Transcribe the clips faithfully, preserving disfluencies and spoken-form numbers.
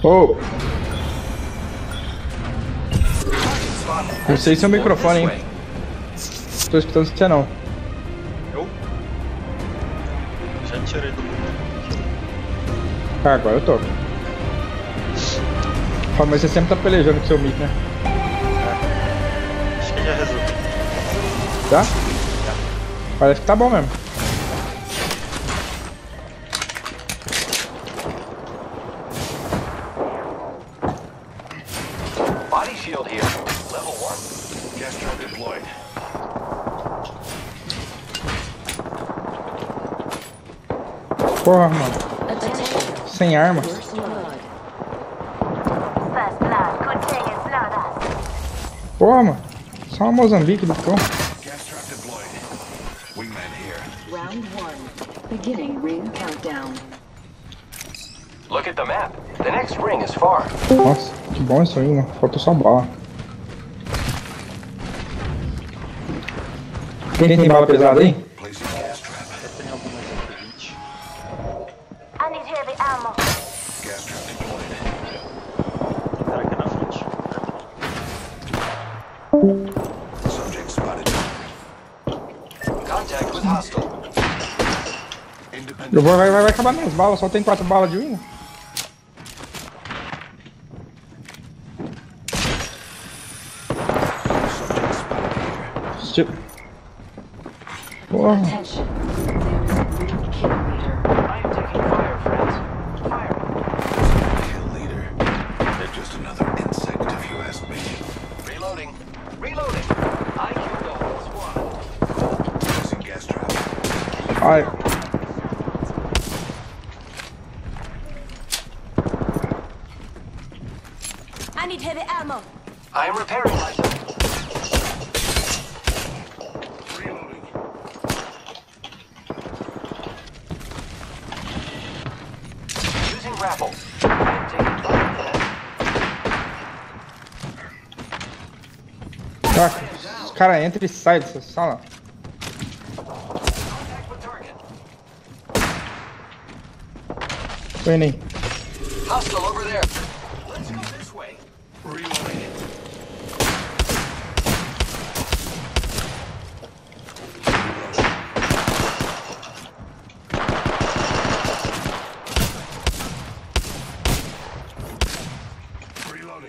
Oh! Não sei se é o microfone, hein? Tô escutando você não. Eu? Já tirei do mundo. Ah, agora eu tô. Oh, mas você sempre tá pelejando com seu mic, né? É. Acho que já resolvi. Tá? Já. Parece que tá bom mesmo. Body shield here. Level one. Gas trap deployed. Porra, mano. Sem arma. Porra, mano. Só uma Moçambique do cão. Gas trap deployed. Wingman here. Round one. Beginning ring countdown. Look at the map. The next ring is far. Nossa, que bom isso aí, mano. Faltou só bala. Quem tem bala pesada aí? Placing gas trap. Já tem algumas aqui, vinte. I need heavy ammo. Gas trap deployed. Cara aqui na frente. Subject spotted. Contact with hostile. Independent. Eu vou, vai, vai, vai acabar minhas balas, só tem quatro balas de winner. Subject spotted here. Tipo. Porra. Attention. There is a new kill leader. I am taking fire, friends. Fire. Kill leader. They're just another insect, if you ask me. Reloading. Reloading. I killed the whole squad. Placing gas trap. Ai. I need heavy ammo. I am repairing myself. Reloading. Using grapple. I am taking fire. Caraca, os caras entram e saem dessa sala. Contact with target. Tô indo aí. Hostile over there. Let's go this way. Reloading. Reloading.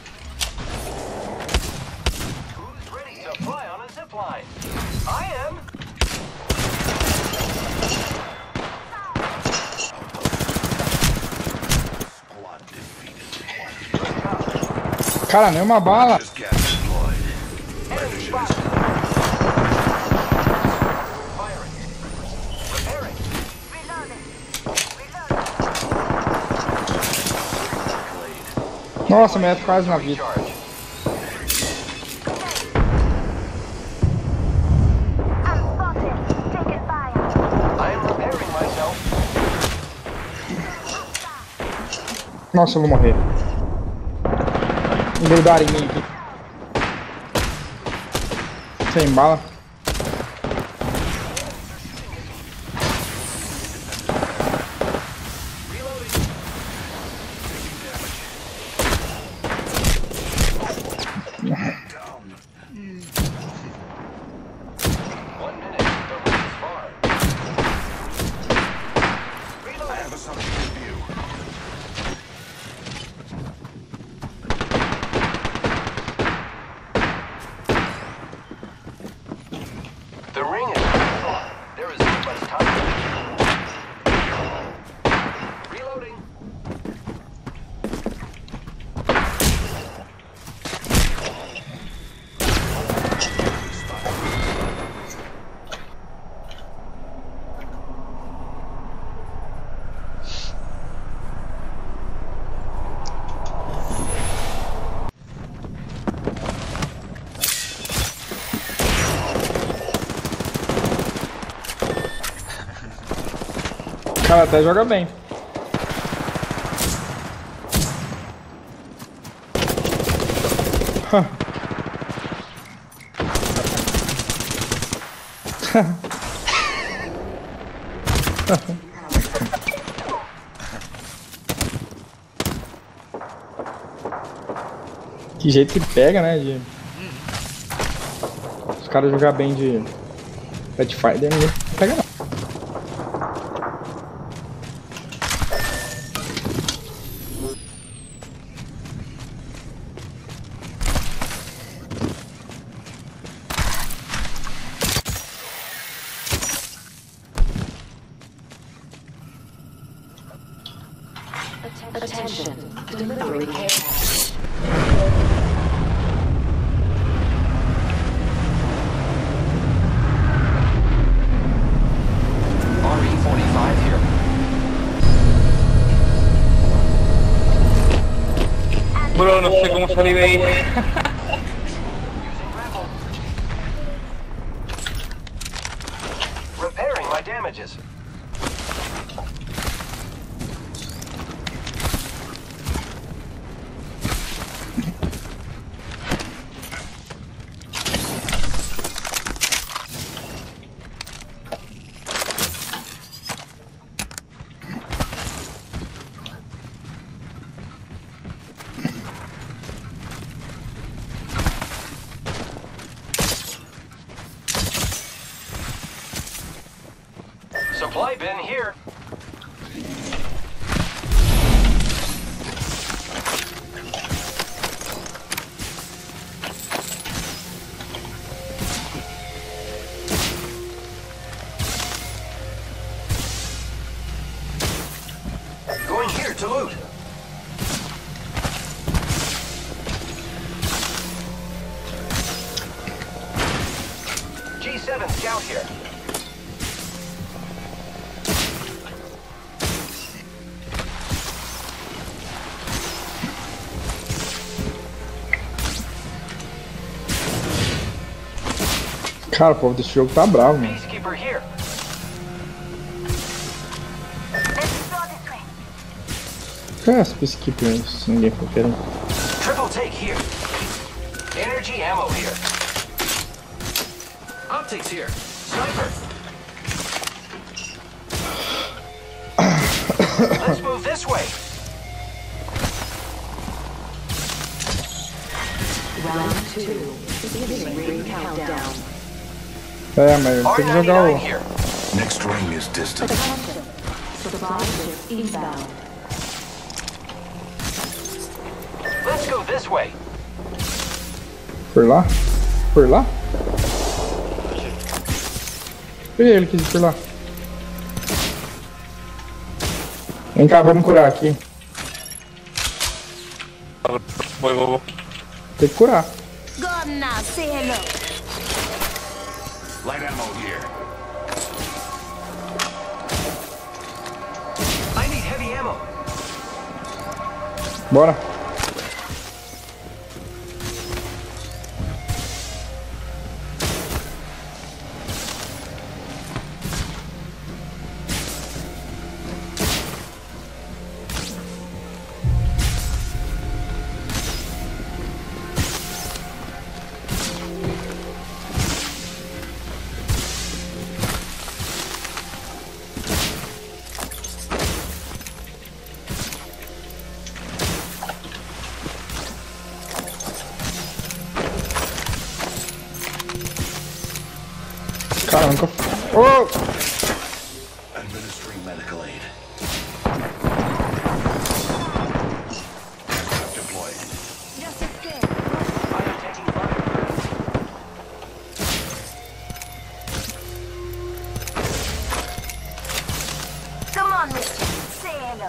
Who's ready to fly on a zipline? I am. Squad defeated. Cara, nenhuma bala. Just gas deployed. Enemy spotted. Firing. Repairing. Reloading. Reloading. Nossa, me é quase na vida. Charge. I'm spotted. Taking fire. I am repairing myself. Nossa, eu vou morrer. Engrudaram em mim aqui. Sem bala. One minute. The ring is far. Reload. I have a subject in view. The ring is far. There is too much time. Reloading. O cara até joga bem. Que jeito que pega, né? De... Os caras jogar bem de Pathfinder, ninguém pega não. Attention. Delivery care. R E forty-five here. Bro, no sé cómo salir de ahí. Repairing my damages. Supply bin here. Going here to loot. G seven scout here. Cara, o povo desse jogo tá bravo, mano. Peacekeeper here. Let's go this way. Qual é essa Peacekeeper aí, se ninguém for querendo? Triple take here. Energy ammo here. Optics here. Sniper. Let's move this way. Round two. Beginning ring countdown. É, mas tem que jogar o... here. Next ring is distant. Attention. Supply ship inbound. Let's go this way. Por lá? Por lá? Por que ele quis ir por lá? Vem cá, vamos curar aqui. Voy, voy, voy. Tem que curar. Go on now, say hello. Light ammo here. I need heavy ammo. Bora. Caramba. Oh! Administering medical aid. Deployed. Just a sec. I am taking fire. Come on, mister. Say hello.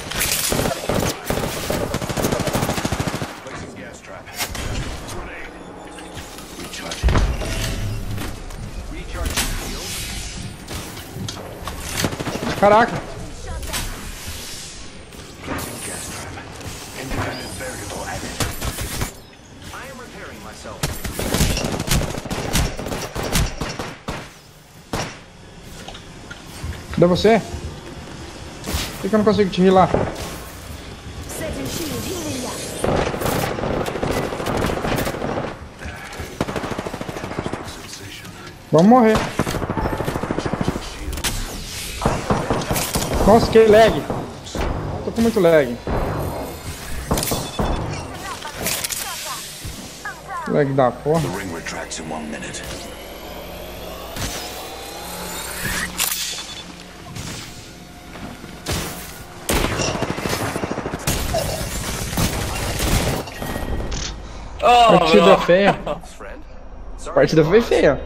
Placing gas trap. Grenade. Recharging. Recharging shield. Caraca. Placing gas trap. Independent variable added. I am repairing myself. Cadê você? Por que que eu não consigo te healar? Setting shield, healing ya. Interesting sensation. Vamos morrer. Nossa, que lag. Tô com muito lag. Leg da porra. The ring retracts in one minute. Oh, Partida no. feia. Friend. Sorry, Partida foi feia.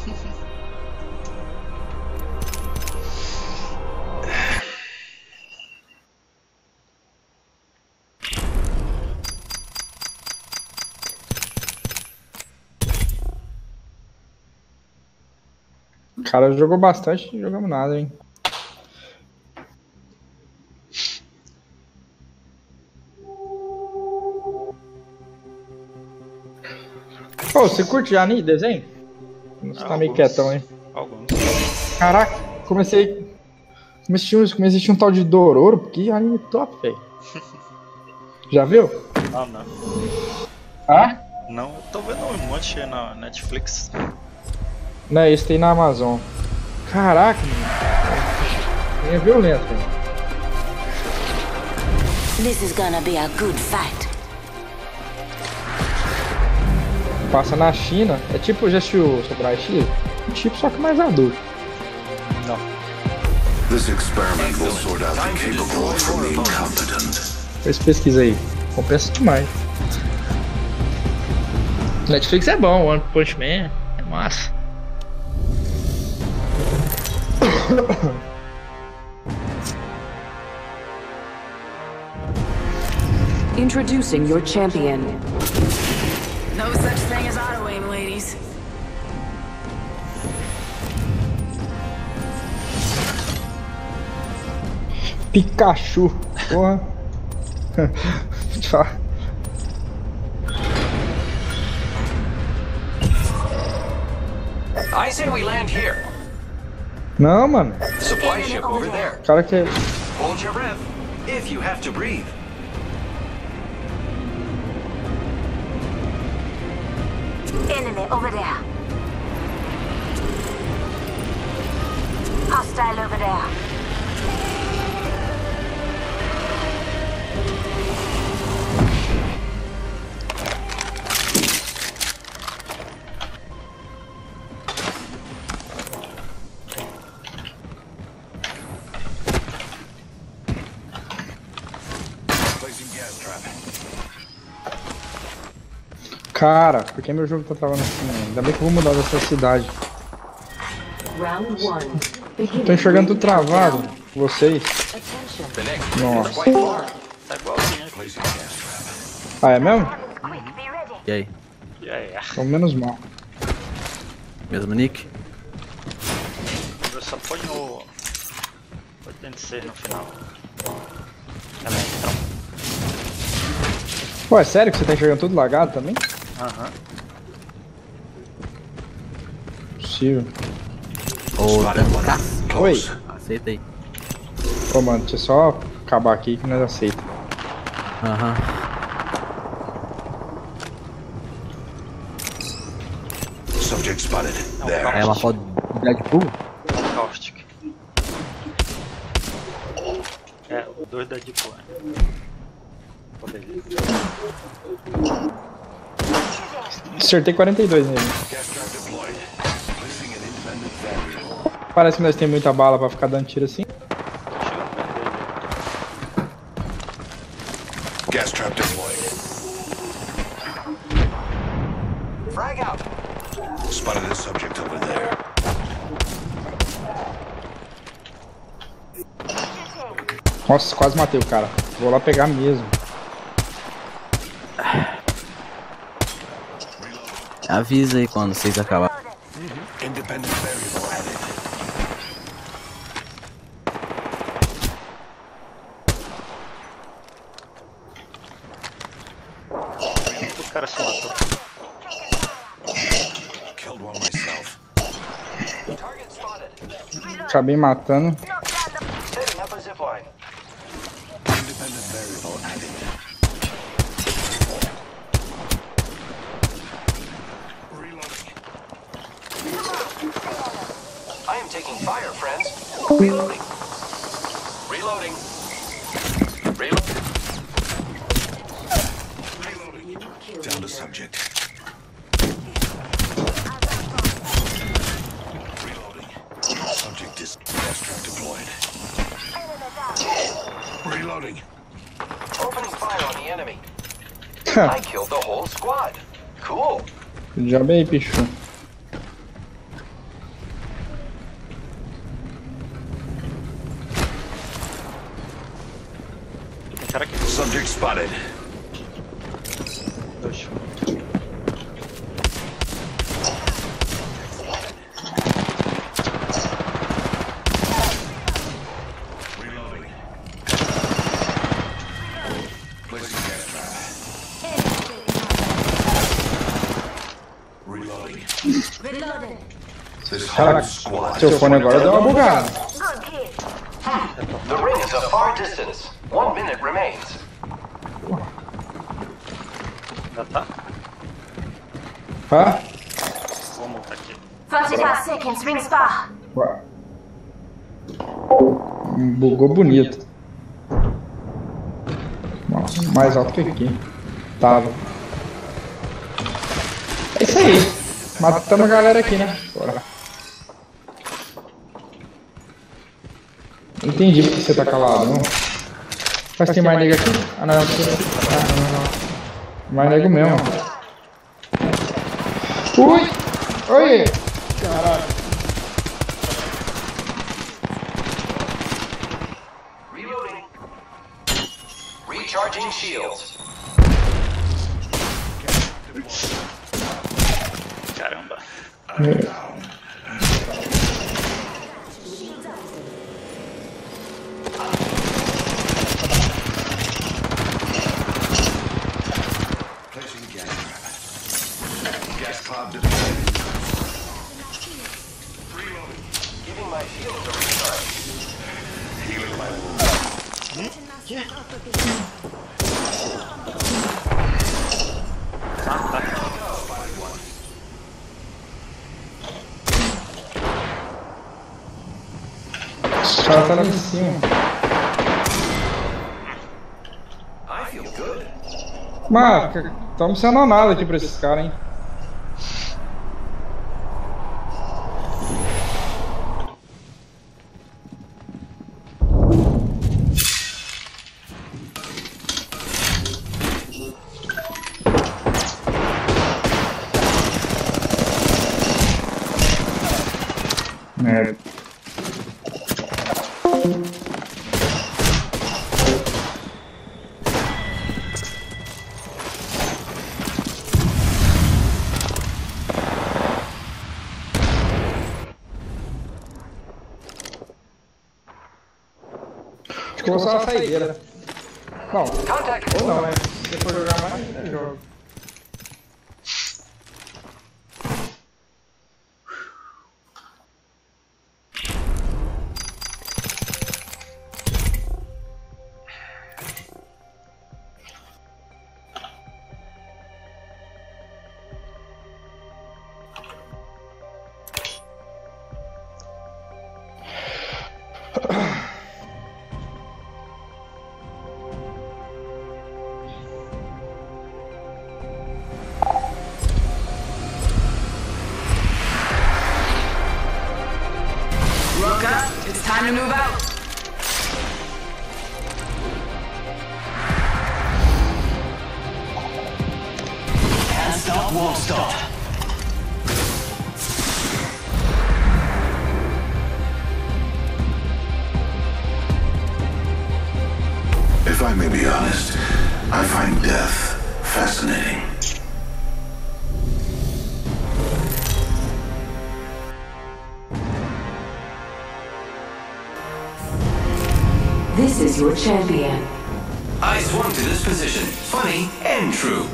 O cara jogou bastante, não jogamos nada, hein? Ô, você curte anime, desenho? Você tá meio Alguns. quietão, hein? Alguns. Caraca, comecei. Comecei a assistir um, comecei a assistir um tal de Dororo, que anime top, velho. Já viu? Não, não. Ah? Não, eu tô vendo um monte na Netflix. Não, esse tem na Amazon. Caraca, mano. É violento, velho. This is gonna be a good fight. Passa na China. É tipo, já assistiu Samurai X? Tipo, só que mais adulto. Não. This experiment will sort out the capable from the incompetent. Faz pesquisa aí. Compensa demais. Netflix é bom, One Punch Man é massa. Introducing your champion. No such thing as auto aim, ladies. Pikachu. Porra. Tchau. I say we land here. Não, mano. Supply ship over there. O cara que. Hold your breath. If you have to breathe. Enemy over there. Hostile over there. Placing gas trap. Cara, por que meu jogo tá travando assim, mano? Ainda bem que eu vou mudar dessa cidade. Round one. Tô enxergando tudo travado. Vocês. Attention. The next Nossa. quite far. Tá igualzinho aqui. Placing gas trap. Ah, é mesmo? Quick, be ready. E aí? E aí, Então menos mal. Mesmo nick? eu só põe o oitenta e seis no final. Ela entra. Pô, é sério que você tá enxergando tudo lagado também? Aham. Possível. Ô, Tanka. Oi. Aceita aí. Pô, mano, deixa eu só acabar aqui que nós aceita. Aham. Subject spotted. There. É uma foto do Deadpool? Caustic. É, o dois da Deadpool, né? Poder. Acertei quarenta e dois nele. Gas trap deployed. Placing an independent variable. Parece que nós temos muita bala pra ficar dando tiro assim. Chega perto dele. Gas trap deployed. Frag out. Spotted a subject over there. Nossa, quase matei o cara. Vou lá pegar mesmo. Avisa aí quando vocês acabarem. Independent variable added. O cara se matou. Killed one myself. Target spotted. Acabei matando. Setting up a zipline. Independent variable added. Reloading. I am taking fire, friends. Reloading. Reloading. Reloading. Reloading. Down to subject. deployed. Reloading. Opening fire on the enemy. I killed the whole squad. Cool. Já bem, bicho. Tem cara aqui. Subject spotted. Dois. Reloading. Placing gas trap. Reloading. Reloaded. This Caraca, whole squad. seu fone agora deu uma bugada. The ring is a far distance. One minute remains. Já tá? Hã? Vou montar aqui. thirty-five seconds, ring spa. Ué. Bugou bonito. Nossa, mais alto que aqui. Tava. É isso aí. Matamos a galera aqui, né? Bora. Entendi porque você tá calado, não? Mas tem mais nego aqui? Ah, não, não. Ah, não, não. Mais nego mesmo. Ui! Oi! Caralho. Reloading. Recharging shields. Caramba. Placing gas trap. Gas cloud deployed. Reloading. Giving my shields a recharge. Healing my wounds. Ah, tá. Spotted one. Os caras tá lá em cima. I feel good. Mano, estamos sendo nada aqui pra esses caras, hein? Merda. Acho que eu vou usar uma saideira. Bom, Contact. ou não, né? Se for jogar mais, né? Jogo. Look up. It's time to move out. Can't stop, won't stop. If I may be honest, I find death fascinating. This is your champion. I swung to this position. Funny and true.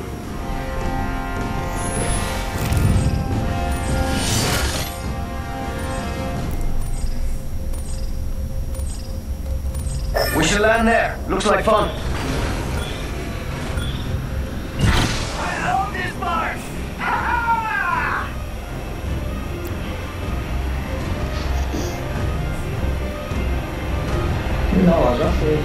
We should land there. Looks like fun. I love this marsh! Não, lá já foi.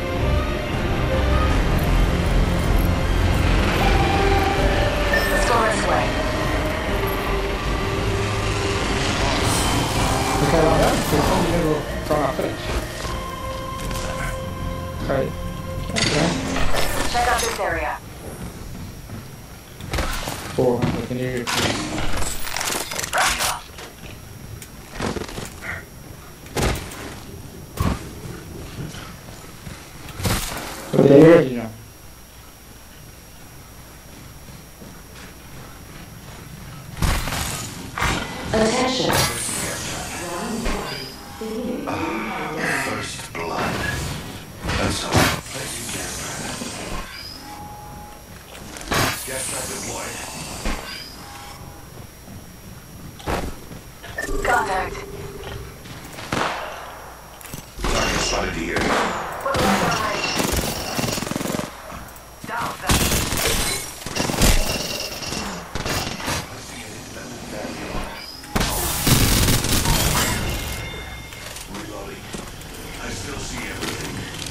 Let's go this way. Você quer lá? Você só me levou. Só na frente. Cai. Check out this area. Porra, não tem ninguém aqui. Eu tenho ninguém aqui já. Attention. First blood. And so, placing gas trap. Gas trap deployed. Contact. Target spotted here. Put the light on range. Down, down. Reloading. I still see everything.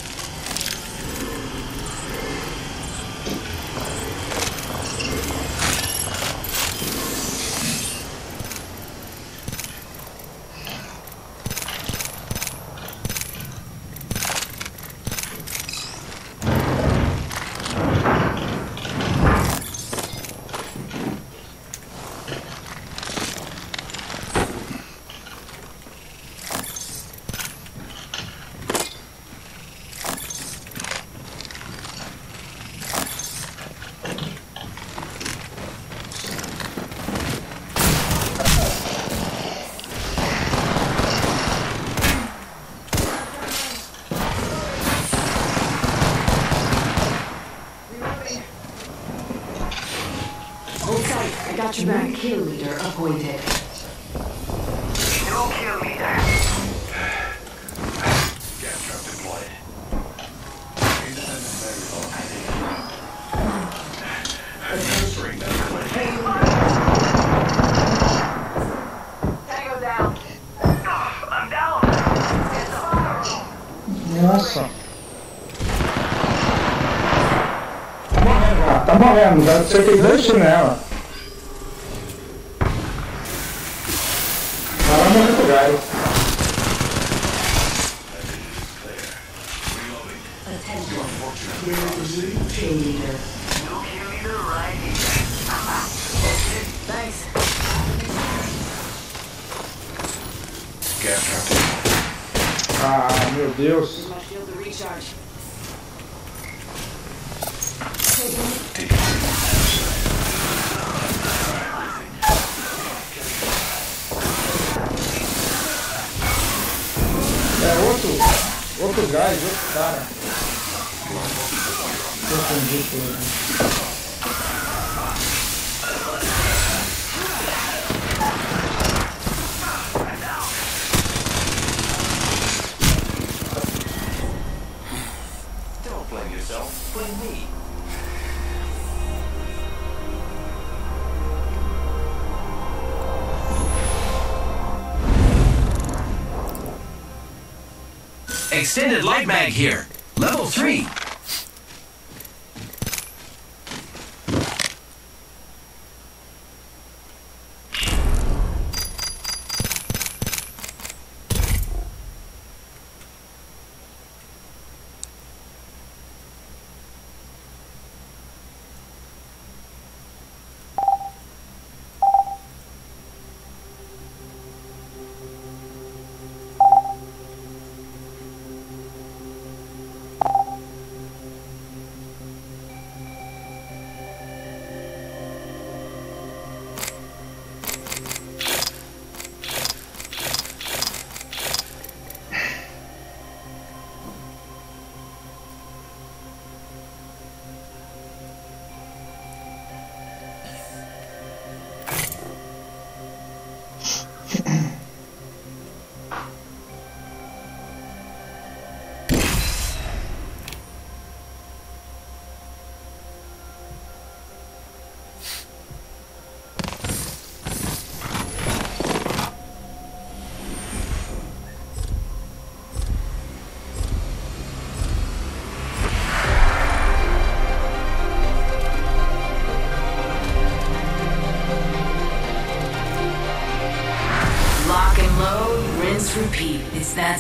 Hold tight. I got your back. Kill leader appointed. No kill leader. Gas trap deployed. Bring that plane. Tango down. I'm down. It's the fire. Nossa. Tá morrendo já. Tá morrendo. Já acertei dois tiros nela. Ela vai morrer pro gás. Kill leader. No kill leader right here. Thanks. Gas trap. Ah, meu Deus. My shield to recharge. É outro. Outro gás, outro cara. Confundi tudo. Don't blame yourself. Blame me. Extended light mag here. Level three.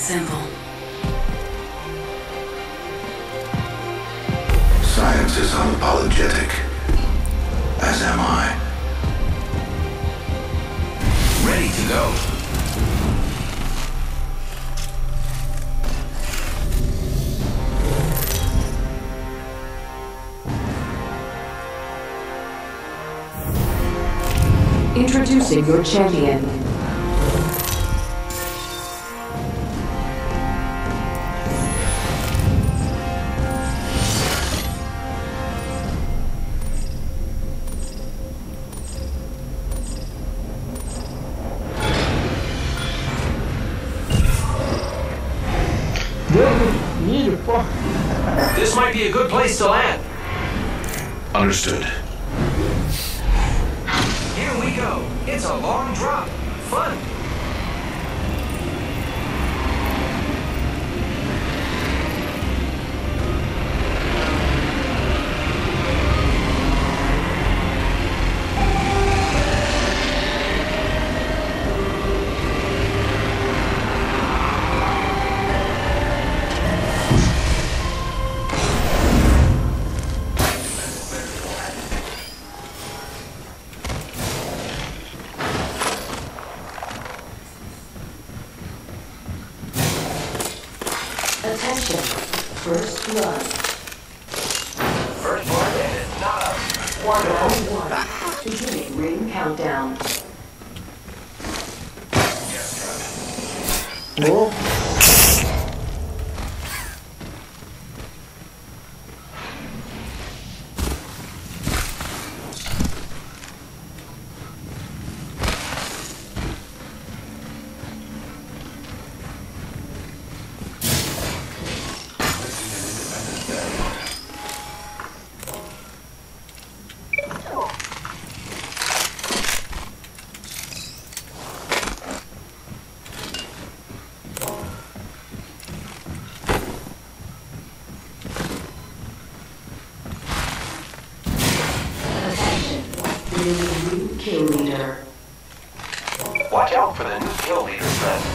simple. Science is unapologetic, as am I. Ready to go. Introducing your champion. Milho, pô. This might be a good place to land. Understood. Here we go. It's a long drop. Fun. Attention. First blood. First blood and it's not us. One on one. Beginning ring countdown. Oh. New kill leader. Watch out for the new kill leader, friend.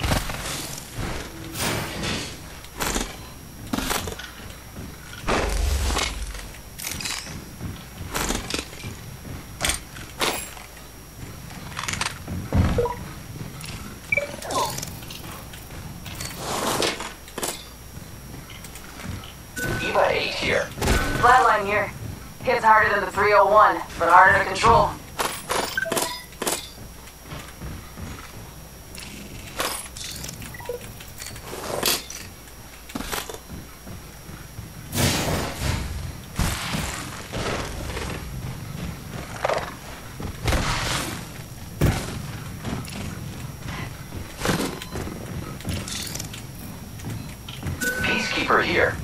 Eva eight here. Flatline here. Hits harder than the three oh one, but harder to control. Peacekeeper here.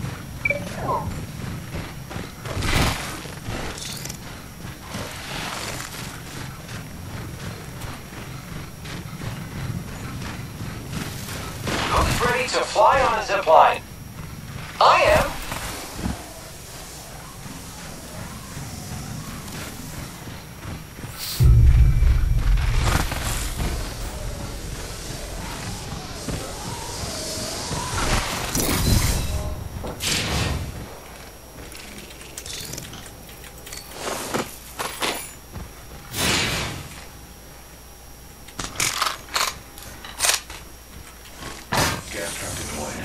Who's ready to fly on a zipline? I am. Gas trap deployed.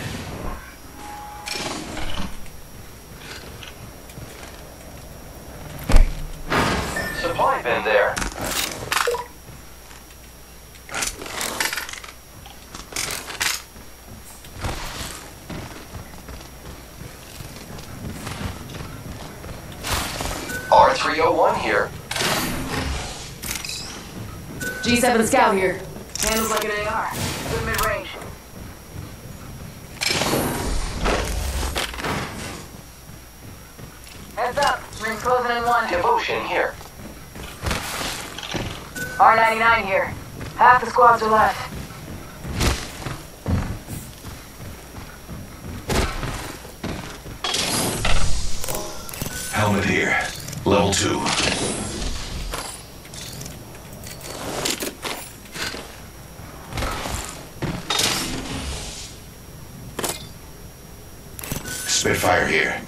Supply bin there. R three oh one here. G seven Scout here. Handles like an A R. Good mid-range. Heads up. Ring's closing in one. Devotion here. R ninety-nine here. Half the squads are left. Helmet here. Level two. Spitfire here.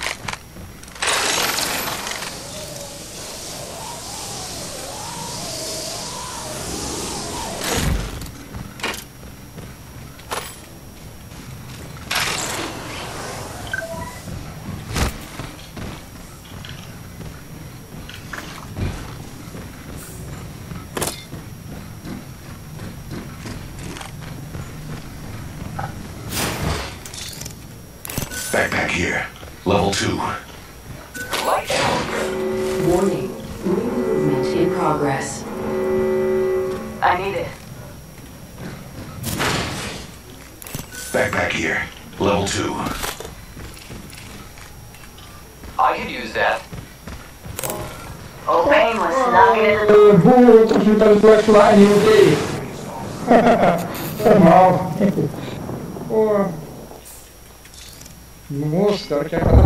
Backpack here. Level two. Light out. Warning. Movement in progress. I need it. Backpack here. Level two. I could use that. Oh, painless. Knocking it. Ô, burro, tô chutando flashline, ok? Foi mal. Pô. Moço, tem hora que é cada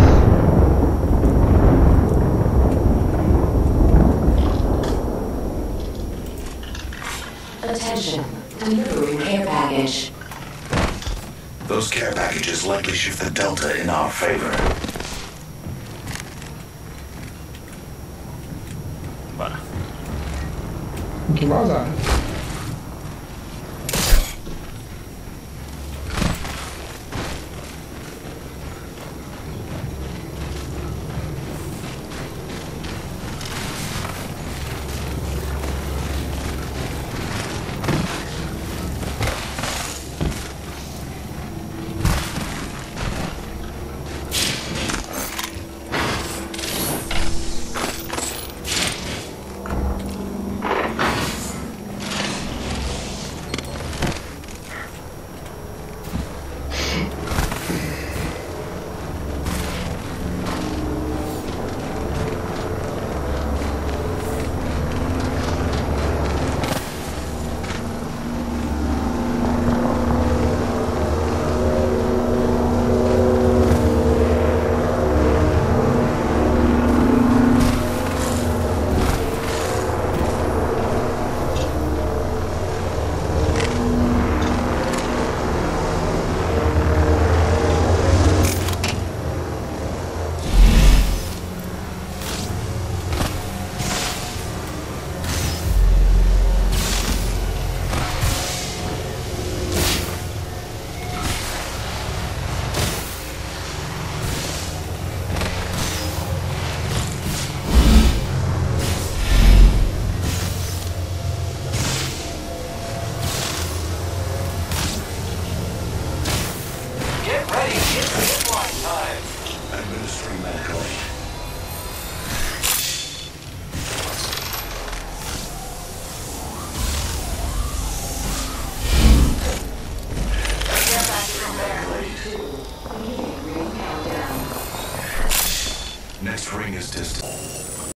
Attention. Delivering care package. Those care packages likely shift the delta in our favor. Bora. Tem que vazar. Administering medical aid. Next ring is distant.